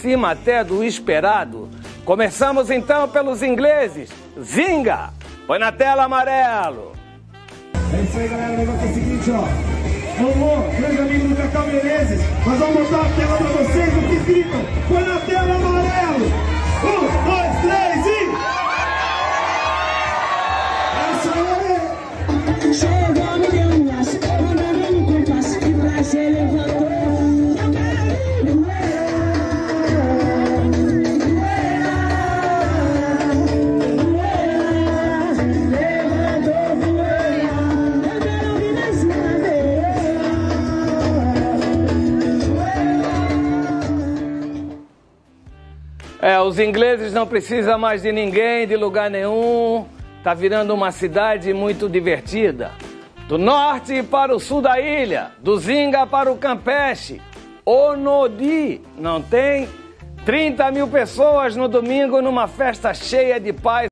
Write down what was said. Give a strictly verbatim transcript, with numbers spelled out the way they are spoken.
acima até do esperado. Começamos então pelos ingleses. Zinga! Põe na tela, amarelo. É isso aí, galera. O negócio é o seguinte, ó. Vamos, grande amigo do Cacau Menezes. Nós vamos botar a tela pra vocês, o que gritam. Põe na tela, amarelo. Um, dois, três e... É isso aí. Chegou a mulher, mandando no compasso, que prazer levantou. É, os ingleses não precisam mais de ninguém, de lugar nenhum. Tá virando uma cidade muito divertida. Do norte para o sul da ilha, do Zinga para o Campeche. Onodi, não tem? trinta mil pessoas no domingo numa festa cheia de paz.